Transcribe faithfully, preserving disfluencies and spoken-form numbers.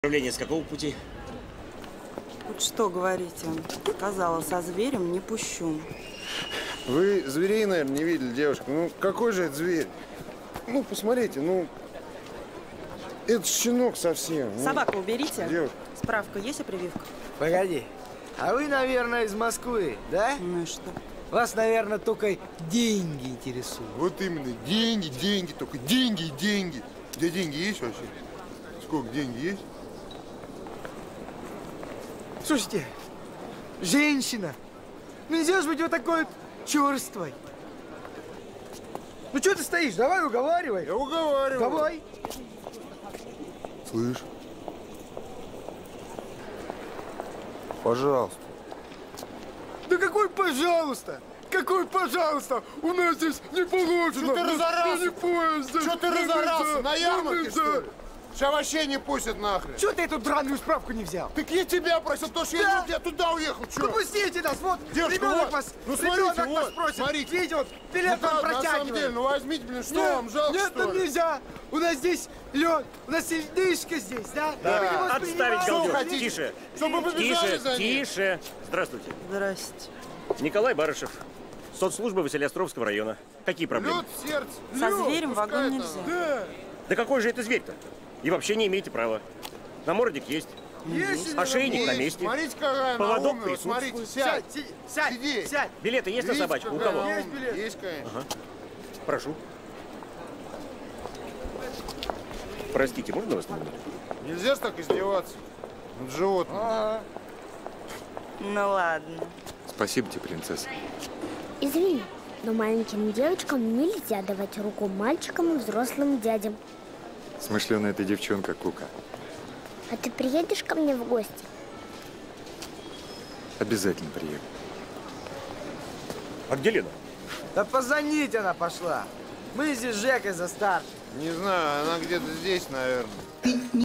Направление с какого пути? Вот что говорите? Сказала, со зверем не пущу. Вы зверей, наверное, не видели, девушка. Ну, какой же это зверь? Ну, посмотрите, ну... Это щенок совсем. Собаку уберите. Девушка. Справка есть о прививках? Погоди. А вы, наверное, из Москвы, да? Ну и что? Вас, наверное, только деньги интересуют. Вот именно. Деньги, деньги, только деньги и деньги. Где деньги есть вообще? Сколько деньги есть? Слушайте, женщина, нельзя же быть вот такой вот черствой. Ну что ты стоишь? Давай уговаривай. Я уговариваю. Давай. Слышь? Пожалуйста. Да какой пожалуйста? Какой пожалуйста? У нас здесь не положено. Что ты разорался? Не поезд здесь. Что ты Ну, разорался? нельзя. На ярмарке, Ну, что нельзя. ли? Сейчас вообще не пустят нахрен. Чего ты эту драную справку не взял? Так я тебя просил, то что Да. я, я туда уехал, что? Ну пустите нас, вот Девушка, ребенок вот. вас, Ну, ребенок смотрите, вас вот, просит, смотрите. видите, вот Ну, билет да, вам на самом протягивает. деле, ну возьмите, блин, что Нет, вам жалко, нет, что нам ли? нельзя. У нас здесь лед, у нас льдышка здесь, да? Да. Мы его Отставить принимаем. галдеж. хотите? Тише. Чтобы вы побежали Тише, за ним. тише. Здравствуйте. Здрасте. Николай Барышев. Соцслужба Василиостровского района. Какие проблемы? Лед, сердце. Со лед, зверем в пускай вагон там. нельзя. Да. Да какой же это зверь-то? И вообще не имеете права. Намордник есть. Есть Ошейник на Есть. месте. Смотрите, какая она Поводок умная. Вот смотрите, присутствует. сядь. Сядь, си- сядь, Сиди. сядь. Билеты есть на Видите, собачку? У какая кого? она Есть умная? билет? Есть, конечно. Прошу. Простите, можно вас на минуту? Нельзя ж так издеваться над животным. Ага. Ну ладно. Спасибо тебе, принцесса. Извини, но маленьким девочкам нельзя давать руку мальчикам и взрослым дядям. Смышленая ты девчонка, Кука. А ты приедешь ко мне в гости? Обязательно приеду. А где Лена? Да позвонить она пошла. Мы здесь с Жекой за старшим. Не знаю, она где-то здесь, наверное.